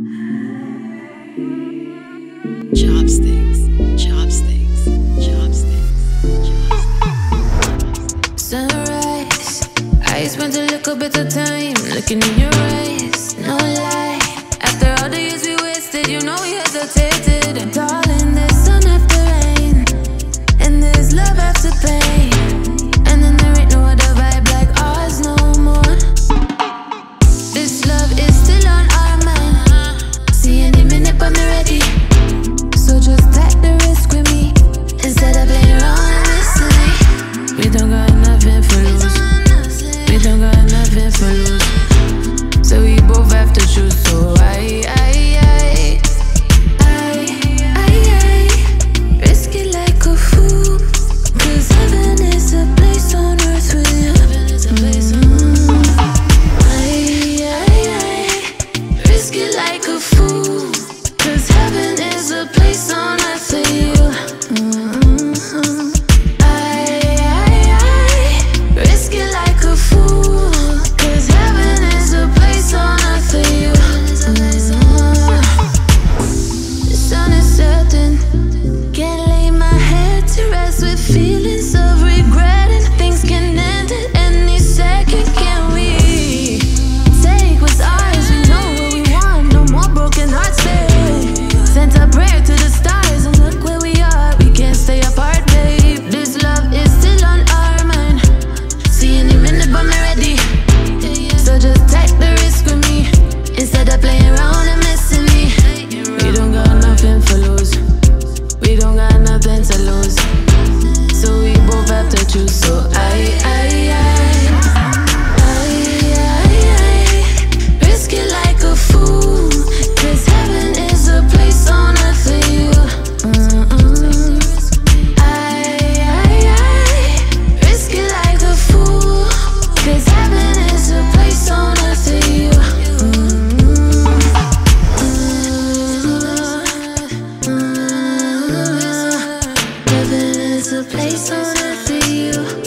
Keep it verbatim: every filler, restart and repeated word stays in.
Chopstix, chopsticks, chopsticks, chopsticks. Sunrise, I spent a little bit of time looking in your eyes, no lie. After all the years we wasted, you know we hesitated. And darling, there's sun after rain, and there's love after pain, and then there ain't no other vibe like ours no more. This love is still on our mind. See any minute but me ready. So just take the risk with me instead of playing around and listening. We don't got nothing for lose. We don't got nothing for lose. So we both have to choose. So I, I, I, I, I, I risk it like a fool. Cause heaven is a place on earth with you. Heaven is a place on earth. I, I, I risk it like a fool. Cause heaven is a place on earth for you. Mm-hmm. I, I, I risk it like a fool. Cause heaven is a place on earth for you. Mm-hmm. The sun is setting. Can't lay my head to rest with feelings of regret. And things can end at any second. Can we take what's ours? We know what we want. No more broken hearts there. Sent a prayer to the stars, and look where we are. We can't stay apart, babe. This love is still on our mind. See any minute, but me ready. So just take the risk with me instead of playing around and messing me. We don't got nothing for lose. We don't got nothing to lose. So we both have to choose. So I, I, I, I, I, I risk it like a fool. Cause heaven is a place on earth for you. Mm-mm. I, I, I risk it like a fool. Cause heaven is a place on earth for you. Mm-mm. Mm-mm. Heaven is a place on earth for you.